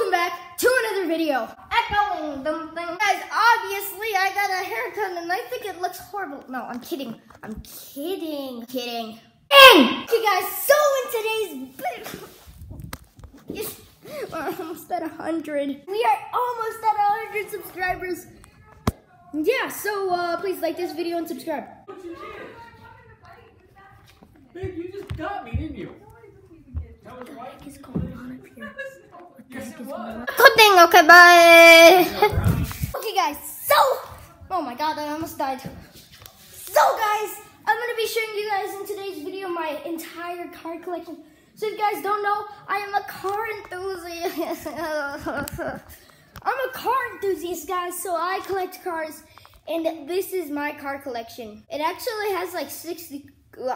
welcome back to another video. Echoing them thing. Guys, obviously I got a haircut and I think it looks horrible. No, I'm kidding. I'm kidding. Kidding. Okay guys, so in today's video, we're almost at 100. We are almost at 100 subscribers. Yeah, so please like this video and subscribe. What you did? Babe, you just got me, didn't you? What the heck is going on up here? What the heck is going on? Good thing, okay, bye. Okay guys, so, oh my god, I almost died. So guys, I'm going to be showing you guys in today's video my entire car collection. So if you guys don't know, I am a car enthusiast. I'm a car enthusiast, guys, so I collect cars, and this is my car collection. It actually has like 60...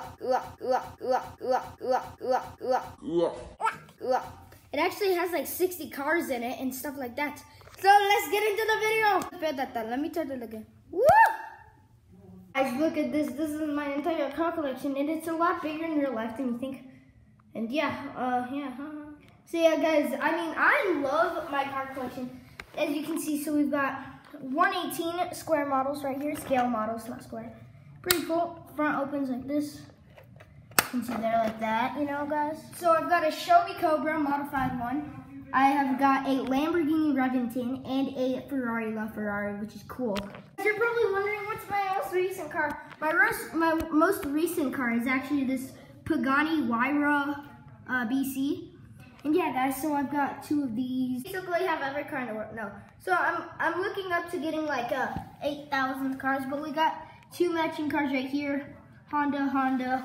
It actually has like 60 cars in it and stuff like that. So let's get into the video. Let me turn it again. Woo! Guys, look at this. This is my entire car collection, and it's a lot bigger in real life than you think. And yeah, So yeah, guys, I mean, I love my car collection. As you can see, so we've got 118 square models right here, scale models, not square. Pretty cool. Front opens like this. You can see there like that, you know, guys. So I've got a Shelby Cobra modified one. I have got a Lamborghini Reventon and a Ferrari LaFerrari, which is cool. You're probably wondering what's my most recent car. My most recent car is actually this Pagani Huayra BC. And yeah, guys, so I've got two of these. Basically, have every car in the world. No. So I'm looking up to getting like 8,000 cars, but we got two matching cars right here. Honda,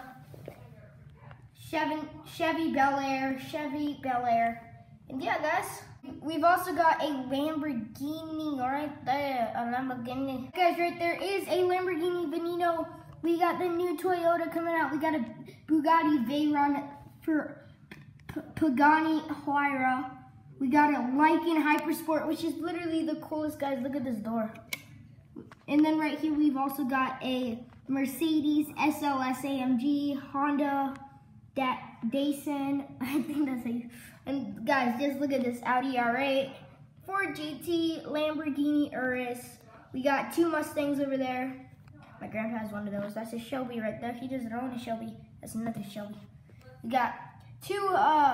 Chevy Bel Air. And yeah, guys, we've also got a Lamborghini right there, a Lamborghini. Guys, right there is a Lamborghini Veneno. We got the new Toyota coming out. We got a Bugatti Veyron for Pagani Huayra. We got a Lykan Hypersport, which is literally the coolest, guys. Look at this door. And then right here, we've also got a Mercedes SLS AMG, Honda Datsun, I think that's it. And guys, just look at this Audi R8, Ford GT, Lamborghini Urus. We got two Mustangs over there. My grandpa has one of those. That's a Shelby right there. He doesn't own a Shelby. That's another Shelby. We got two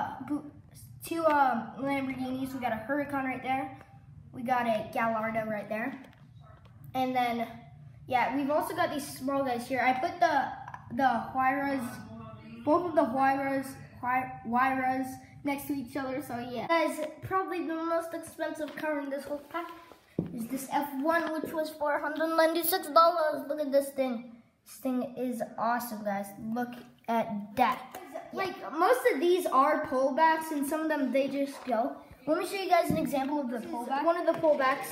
Lamborghinis. We got a Huracan right there. We got a Gallardo right there. And then, yeah, we've also got these small guys here. I put the Huayras, both of the Huayras next to each other, so yeah. Guys, probably the most expensive car in this whole pack is this F1, which was $496. Look at this thing. This thing is awesome, guys. Look at that. Like, most of these are pullbacks, and some of them, they just go. Let me show you guys an example of the pullback. One of the pullbacks.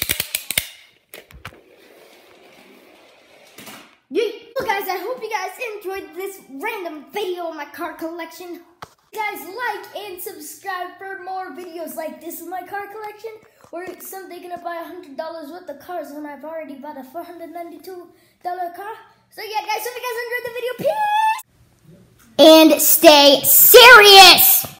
Well, guys, I hope you guys enjoyed this random video of my car collection. Guys, like and subscribe for more videos like this is my car collection, or someday gonna buy $100 worth of cars when I've already bought a $492 car. So yeah, guys, hope you guys enjoyed the video. Peace! And stay serious!